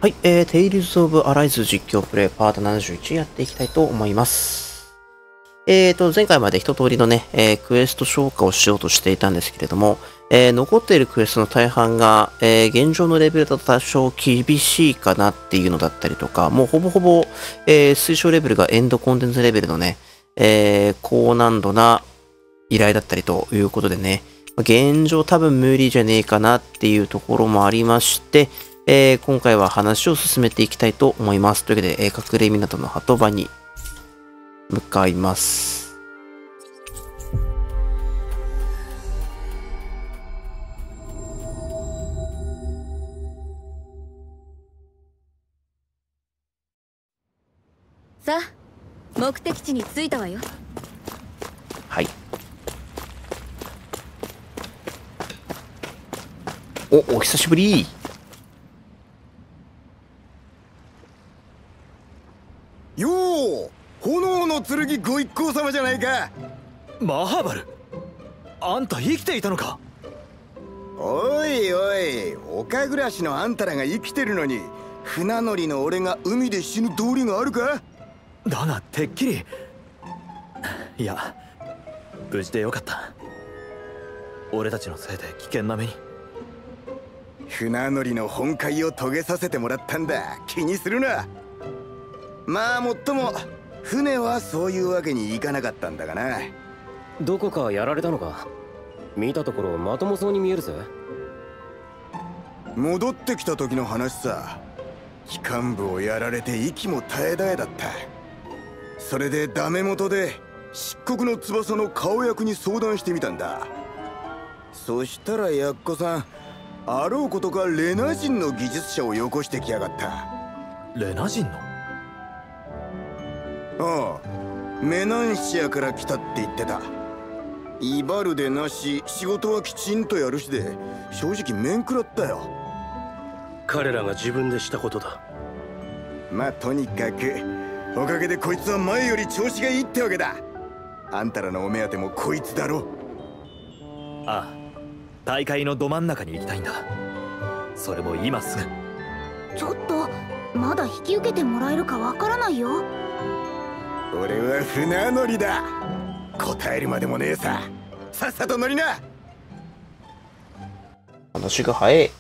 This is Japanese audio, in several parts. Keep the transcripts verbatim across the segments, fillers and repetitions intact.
はい、えー、テイルズ・オブ・アライズ実況プレイパートななじゅういちやっていきたいと思います。えーと、前回まで一通りのね、えー、クエスト消化をしようとしていたんですけれども、えー、残っているクエストの大半が、えー、現状のレベルだと多少厳しいかなっていうのだったりとか、もうほぼほぼ、えー、推奨レベルがエンドコンテンツレベルのね、えー、高難度な依頼だったりということでね、現状多分無理じゃねえかなっていうところもありまして、えー、今回は話を進めていきたいと思います。というわけで、えー、隠れ港の鳩場に向かいます。 さあ、目的地に着いたわよ。 はい。お、お久しぶり。 よう、炎の剣ご一行様じゃないか。 マハバル、あんた生きていたのか。 おいおい、丘暮らしのあんたらが生きてるのに船乗りの俺が海で死ぬ道理があるか。 だがてっきり。いや、無事でよかった。俺たちのせいで危険な目に。 船乗りの本懐を遂げさせてもらったんだ。気にするな。まあもっとも船はそういうわけにいかなかったんだがな。 どこかやられたのか。見たところまともそうに見えるぜ。 戻ってきた時の話さ。機関部をやられて息も絶え絶えだった。それでダメ元で漆黒の翼の顔役に相談してみたんだ。そしたらやっこさん、あろうことかレナ人の技術者をよこしてきやがった。 レナ人の？ ああ、メナンシアから来たって言ってた。威張るでなし、仕事はきちんとやるしで、正直面食らったよ。 彼らが自分でしたことだ。 まあとにかくおかげでこいつは前より調子がいいってわけだ。あんたらのお目当てもこいつだろ。 ああ、大会のど真ん中に行きたいんだ。それも今すぐ。 ちょっとまだ引き受けてもらえるかわからないよ。 俺は船乗りだ。答えるまでもねえさ。さっさと乗りな。 話が早い。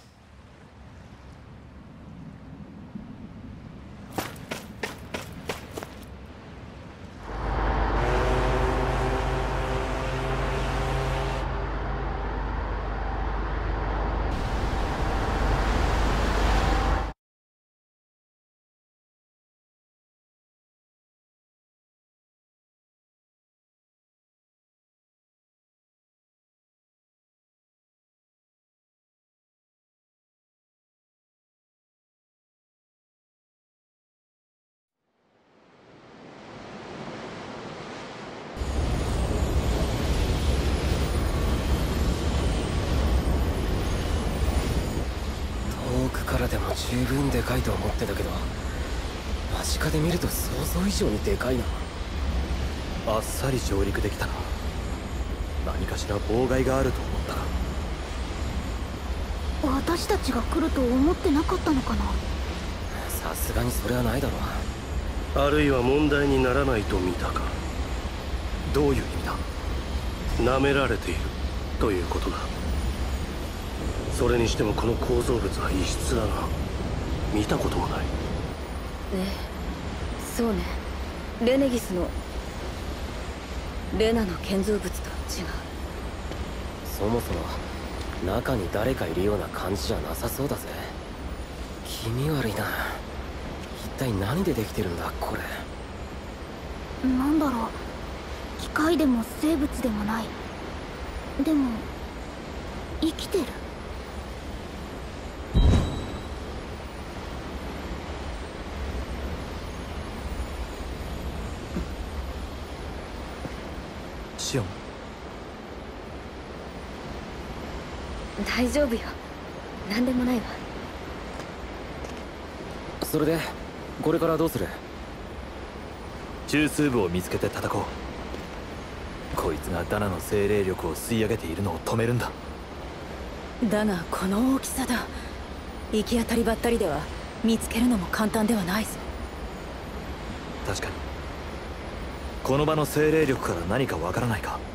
遠くからでも十分でかいと思ってたけど、間近で見ると想像以上にでかいな。 あっさり上陸できたな。何かしら妨害があると思ったが。 私たちが来ると思ってなかったのかな。 さすがにそれはないだろう。 あるいは問題にならないと見たか。 どういう意味だ。 舐められているということだ。それにしてもこの構造物は異質だな。見たこともない。 ええ、そうね。レネギスのレナの建造物とは違う。 そもそも中に誰かいるような感じじゃなさそうだぜ。気味悪いな。一体何でできてるんだこれ。 なんだろう、機械でも生物でもない。でも生きてる。 シオン、 大丈夫よ。何でもないわ。 それでこれからどうする？ 中枢部を見つけて叩こう。こいつがダナの精霊力を吸い上げているのを止めるんだ。 だがこの大きさだ。行き当たりばったりでは見つけるのも簡単ではないぞ。 確かに。この場の精霊力から何かわからないか。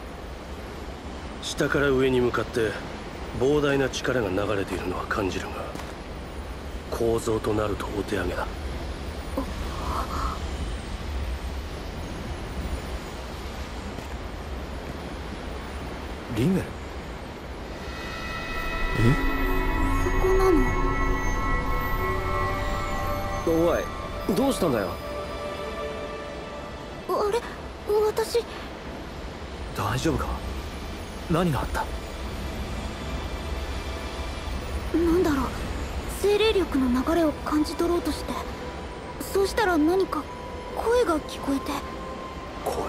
下から上に向かって膨大な力が流れているのは感じるが、構造となるとお手上げだ。 リンウェル。 ここなの？ おい、どうしたんだよ。 あれ、私。 大丈夫か？何があった？ なんだろう、精霊力の流れを感じ取ろうとして、そうしたら何か声が聞こえて。 声？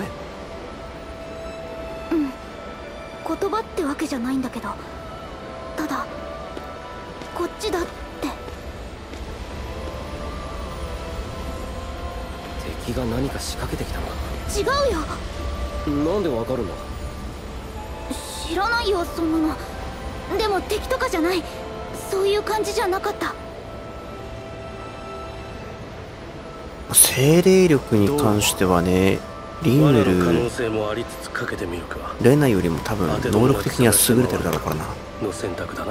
うん、言葉ってわけじゃないんだけど、ただこっちだって。 敵が何か仕掛けてきたのか？ 違うよ。 なんでわかるんだ？ 知らないよ、そんなの。でも敵とかじゃない、そういう感じじゃなかった。 精霊力に関してはね、リンウェル、 可能性もありつつかけてみるか。 レナよりも多分能力的には優れてるだろうからな。 の選択だな。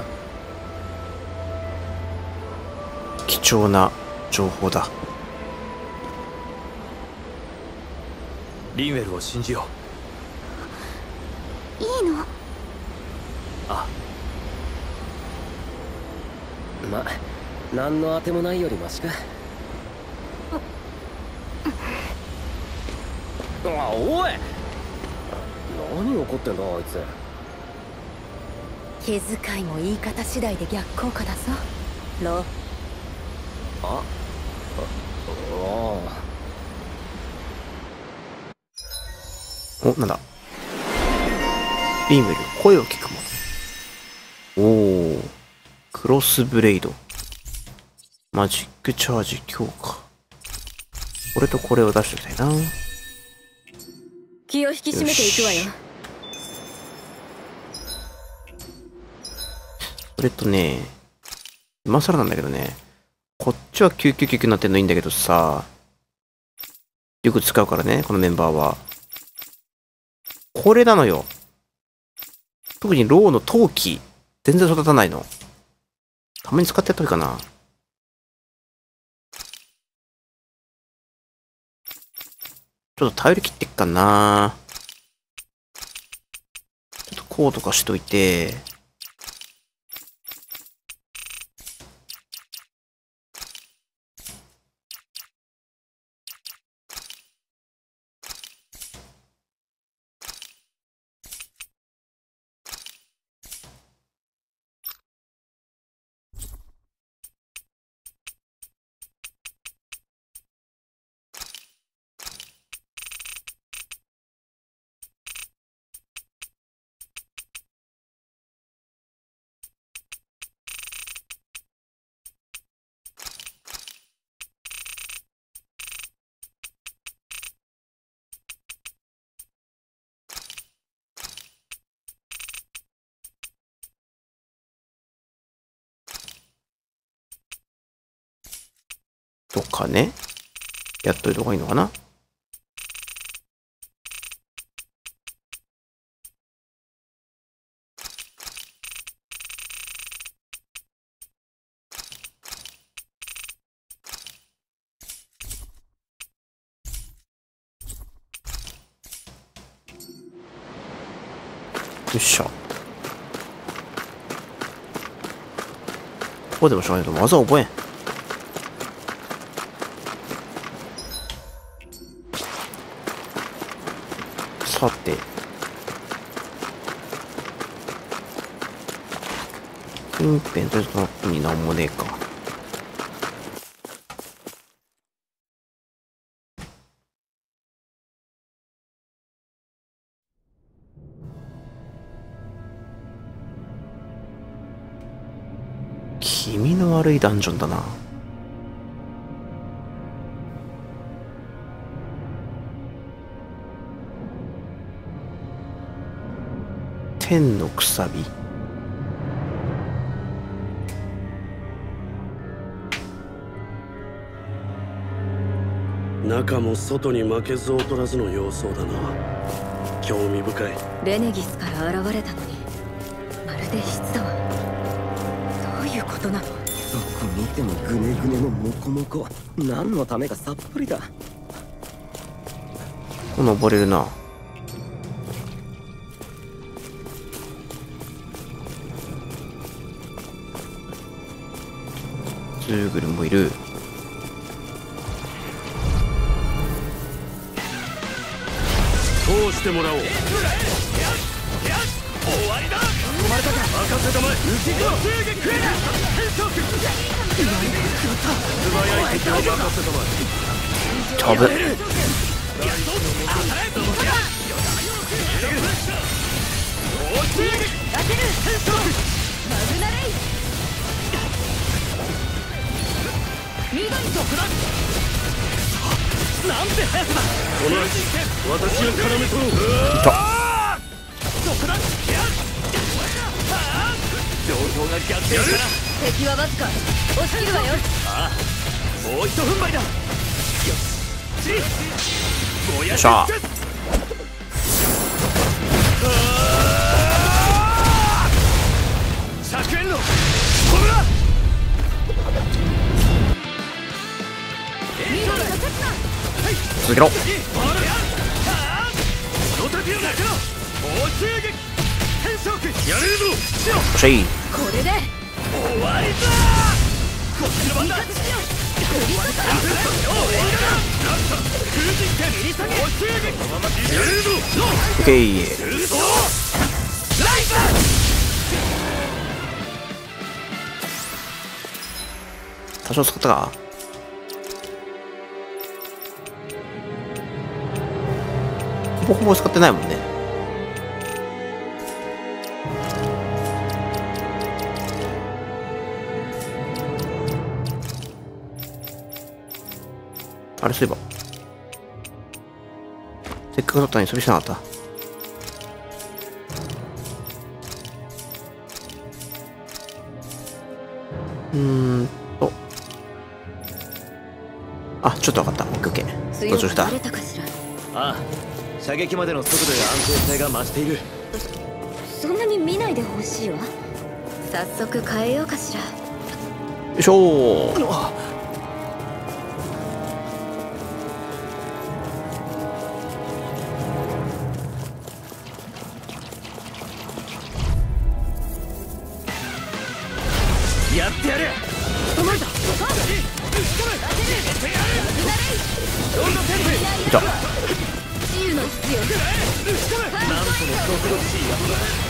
貴重な情報だ。 リンウェルを信じよいいの？ う。あま、何のあてもないよりマシか。あ、おい、何怒ってんだあいつ。 気遣いも言い方次第で逆効果だぞロ。 あ、ああお、なんだ。リンウェル、声を聞くもの。おー。クロスブレイド。マジックチャージ強化。これとこれを出しておきたいな。 気を引き締めていくわよ。 それとね、今更なんだけどね、こっちはきゅうきゅうきゅうきゅうになってんのいいんだけどさ、よく使うからね、このメンバーは。これなのよ。特にローの陶器、全然育たないの。たまに使ってやった方がいいかな。ちょっと頼り切ってっかな。ちょっとこうとかしといて、とかね。やっといた方がいいのかな。よっしゃ。ここでもしょうがないと技覚えん。さて。近辺とりあえずトラップになんもねえか。気味の悪いダンジョンだな。天のくさび。 中も外に負けず劣らずの様相だな。興味深い。 レネギスから現れたのにまるで質だわ。どういうことなの？ どこ見てもグネグネのモコモコ。何のためかさっぱりだ。 登れるな。ズーグルもいる。 通してもらおう。終わりだ。止まれたか。任せたまえ。浮き雲追撃食えな。変速。素早い敵を任せたまえ。 飛ぶ。 なんて速さだ。この足私が絡め取ろう。 いた。 状況が逆転したな。 敵はわずか。押し切るわよ。 ああ、もう一踏ん張りだ。よし。 よっしゃ。 着円のコブラ。 続けろ。 やれるぞ。 よっしゃい。 これで終わりだ。こっちの番だ。やれるぞ。 オッケー。多少使ったか。ほぼほぼ使ってないもんね。あれそういえばせっかく取ったのに遊びしなかった。うーんとあちょっと分かった。オッケーオッケー。途中した。 強くなれたかしら。 ああ、射撃までの速度や安定性が増している。 そんなに見ないでほしいわ。早速変えようかしら。 よいしょー。 やってやる。止まるだ。 いた。 自由の必要。 なんとも毒々しいやつだ。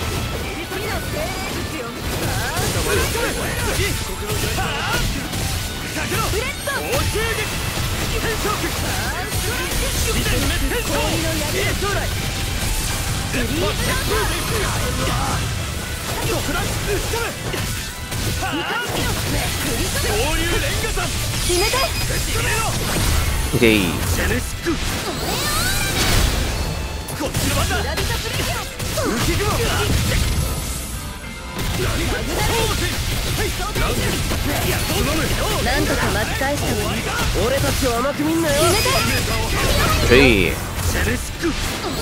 オッケー。 こっちの番だ。浮き雲。 なんとか巻き返したのに。 俺たちを甘く見んなよ。 よっしゃい。 ジェネシック。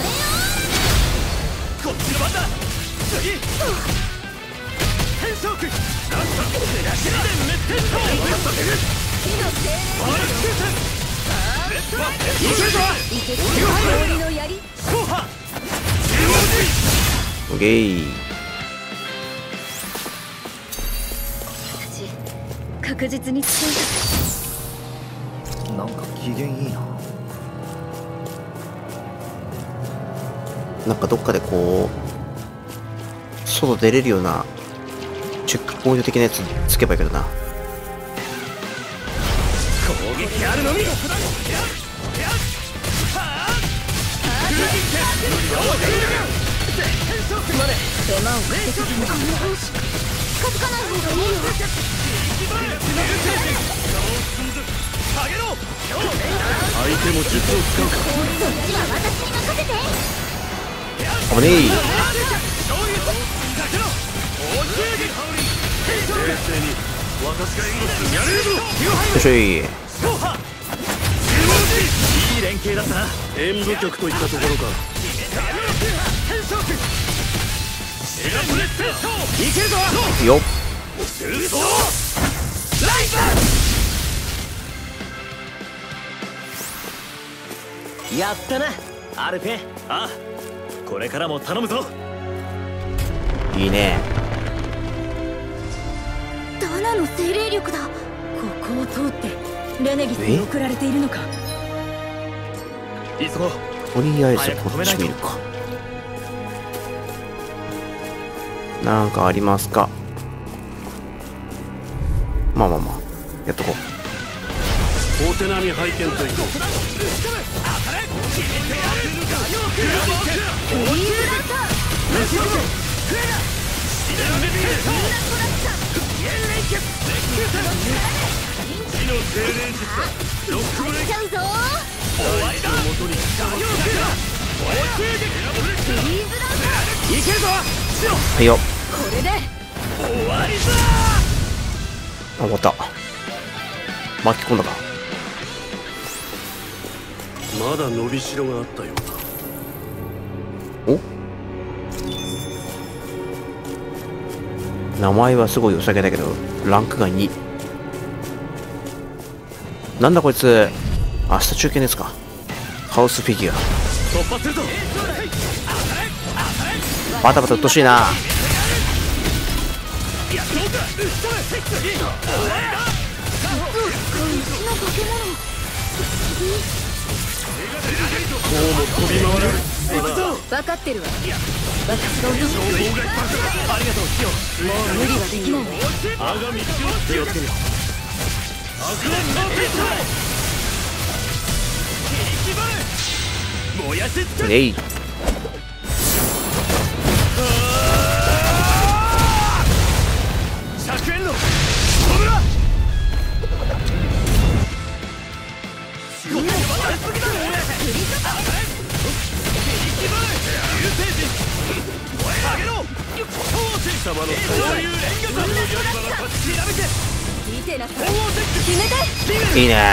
こっちの番だ。次。変速。ランサー。クラッシュで滅天刀。バラクセン。レッドバック。いけるぞ。 氷の槍。 ソーハ。 オッケー。 確実についた。 なんか機嫌いいな。 なんかどっかでこう外出れるようなチェックポイント的なやつつけばいいけどな。 攻撃あるのみ。 手間をかけすぎない。 近づかない方がいいよ。 相手も術を使うか。 そっちは私に任せて。 危ねえ。 冷静に私が援護する。やれるぞ。 よっしゃい。 ソーハ。 いい連携だったな。 演舞曲といったところか。 いけるぞ。 よっ。 やったなアルペン。ああ、これからも頼むぞ。 いいね。 ダナの精霊力だ。 ここを通ってレネギスに送られているのか。 急ごう。 とりあえずこっち見るか。なんかありますか。まあまあまあやっとこう。 お手並み拝見といこう。 はいよ。 これであ、終わった。巻き込んだか。 まだ伸びしろがあったようだ。 お、名前はすごい良さげだけどランクがに。なんだこいつ。明日中継ですか。ハウスフィギュア突破するぞ。 バタバタうっとしいな。 分かってるわ。私が落とす。 ありがとうキヨ。 もう無理はできないわ。 気をつけるよ。 えい。いいね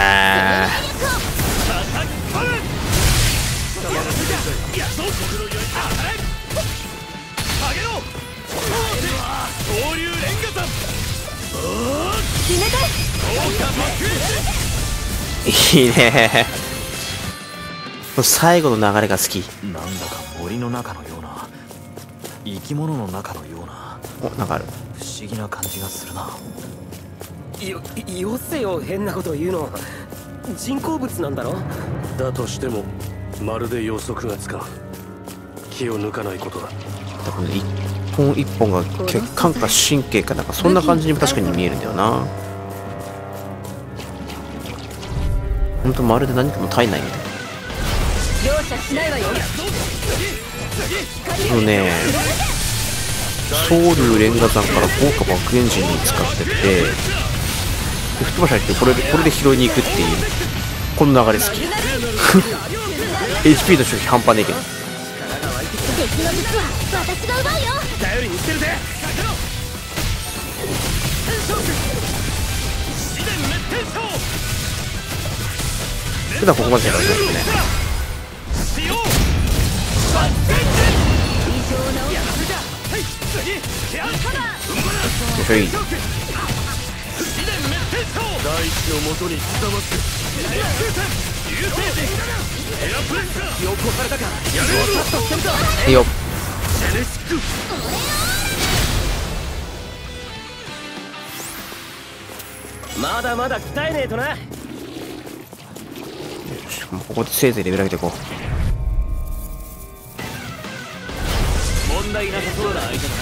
ー。いいねー。最後の流れが好き。 なんだか森の中のような、生き物の中のような、 お、なんかある。 不思議な感じがするな。 よ、よせよ、変なこと言うの。人工物なんだろ。 だとしてもまるで予測がつかん。気を抜かないことだ。 多分一本一本が血管か神経かなんかそんな感じにも確かに見えるんだよな。ほんとまるで何かの体内みたいな。 容赦しないわよ。 このね、ソウルレンガ山から豪華爆エンジンに使ってってで吹っ飛ばし入ってこれでこれで拾いに行くっていうこの流れ好き。エイチピー の消費半端ねえけど。 敵の術は私が奪うよ。 頼りにしてるぜ。 普段ここまでやられてますね。よいしょい。 大地を元に刻ませいいよ。 まだまだ鍛えねえとな。 もうここでせいぜいレベル上げていこう。 問題なさそうな相手だな。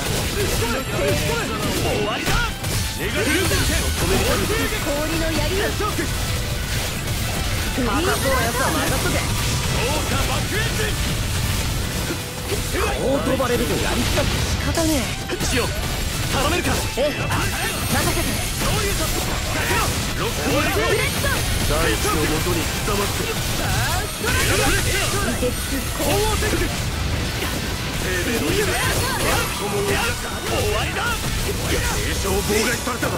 終わりだ。 氷の槍を高そうなやつは前だったぜ。こう飛ばれるとやりきたって仕方ねえ。 シオン頼めるか。 ええ、任せて。 大地を元に刻ませ凍結高を妨害されたか。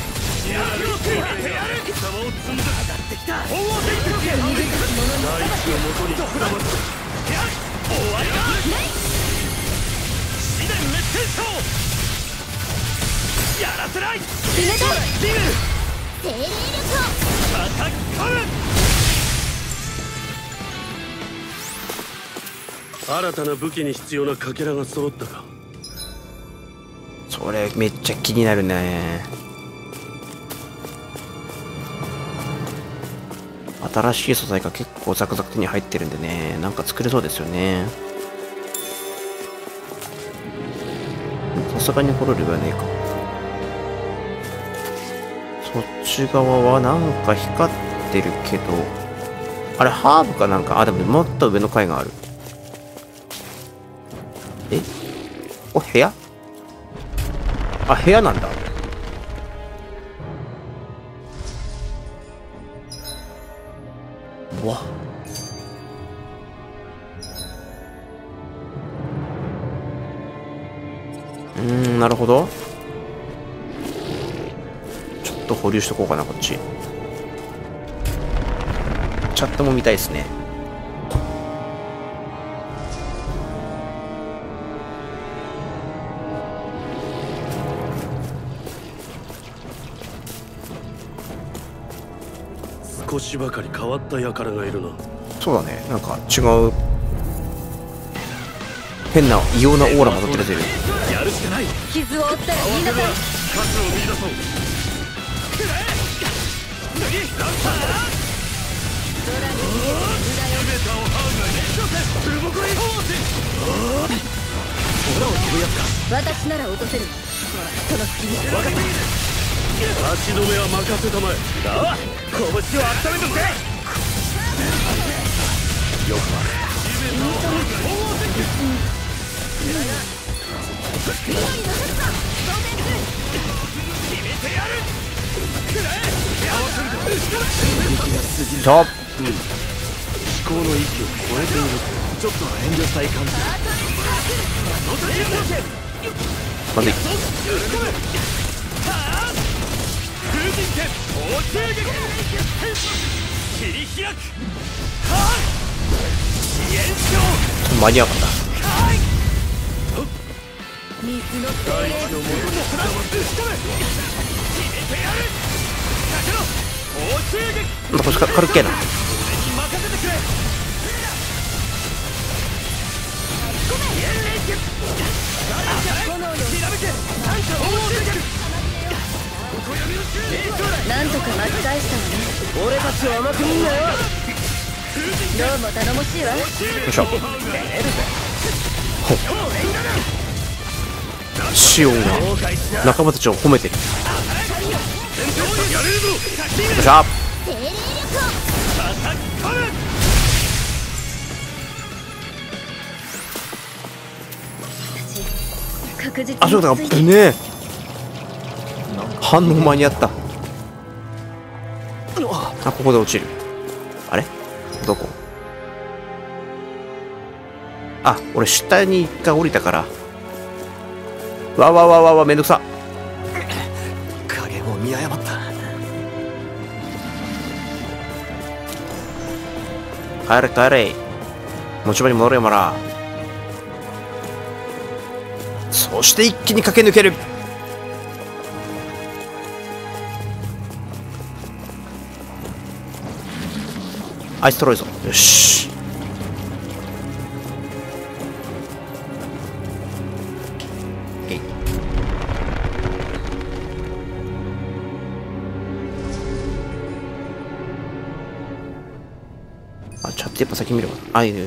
やらせない。 精霊力新たな武器に必要なかけらが揃ったか。 それめっちゃ気になるね。新しい素材が結構ザクザク手に入ってるんでね、なんか作れそうですよね。さすがにホロルはねえか。そっち側はなんか光ってるけど、あれハーブかなんか。あ、でももっと上の階がある。えお、部屋？あ、部屋なんだ。うわ。うーん、なるほど。ちょっと保留しとこうかな、こっち。チャットも見たいですね。 少しばかり変わった輩がいるな。 そうだね、なんか違う変な異様なオーラが出てる。 やるしかない。 傷を負ったら言いなさい。 数を見出そう。 私なら落とせる。その隙に分かった。 足止めは任せたまえ。ああ、拳を温めとけ。よくある。 ちょっ思考の域を超えている。ちょっと遠慮したい感じ。 まずい。間に合わなかった。なんかこっち軽っけえな。 なんとか巻き返したわね。俺たちを甘く見んなよ。どうも頼もしいわ。よいしょ。シオンが仲間たちを褒めてる。よっしゃ。 確実にあ、そうだ、ぶねえ。反応間に合った。あ、ここで落ちる。あれどこ？あ、俺下に一回降りたから。わわわわわ、めんどくさ。 影を見誤った。 帰れ帰れ。持ち場に戻れよ、まら。そして一気に駆け抜ける。あいつ取ろうぞ。よし。えい。あ、チャットやっぱ先見れば。あ、いいね。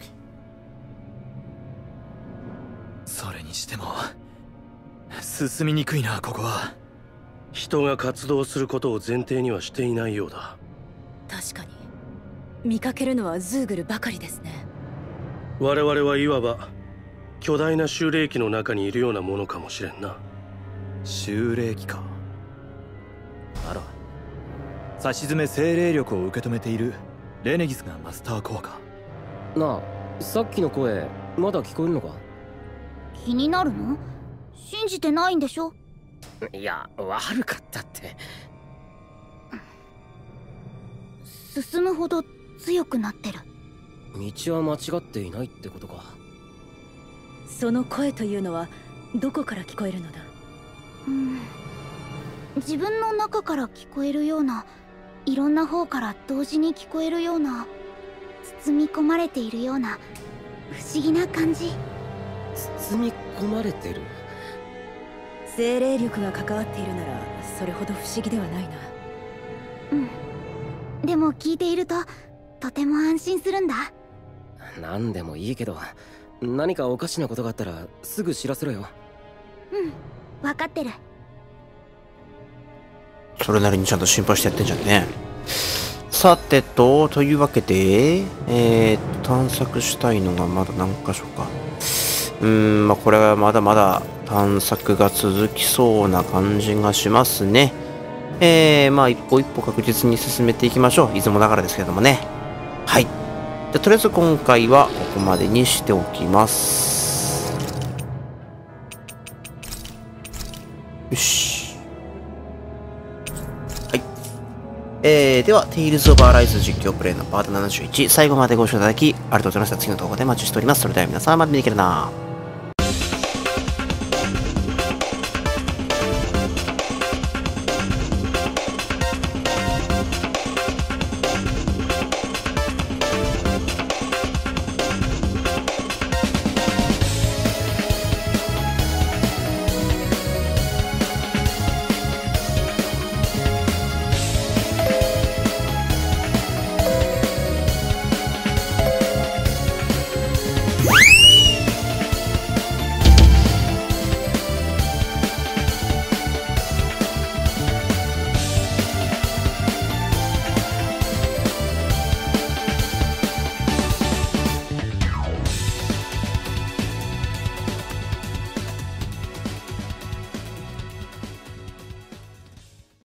それにしても進みにくいな、ここは。 人が活動することを前提にはしていないようだ。 確かに見かけるのはズーグルばかりですね。 我々はいわば巨大な修霊機の中にいるようなものかもしれんな。 修霊機か。あら、さしずめ精霊力を受け止めているレネギスがマスターコアか。 なあ、さっきの声まだ聞こえるのか？ 気になるの？信じてないんでしょ？ いや、悪かったって。 進むほど強くなってる。 道は間違っていないってことか。 その声というのはどこから聞こえるのだ？ うん、自分の中から聞こえるような、いろんな方から同時に聞こえるような、包み込まれているような不思議な感じ。 包み込まれてる？ 精霊力が関わっているならそれほど不思議ではないな。 うん、でも聞いているととても安心するんだ。 何でもいいけど、何かおかしなことがあったらすぐ知らせろよ。 うん、分かってる。 それなりにちゃんと心配してやってんじゃんね。さてと、というわけで、えー、探索したいのがまだ何箇所か。うーん、まあこれはまだまだ探索が続きそうな感じがしますね。えー、まあ一歩一歩確実に進めていきましょう。いつもながらですけれどもね。はい。じゃあとりあえず今回はここまでにしておきます。よし。はい。えー、では、テイルズ・オブ・アライズ実況プレイのパートななじゅういち、最後までご視聴いただき、ありがとうございました。次の動画でお待ちしております。それでは皆さん、また見てくれな。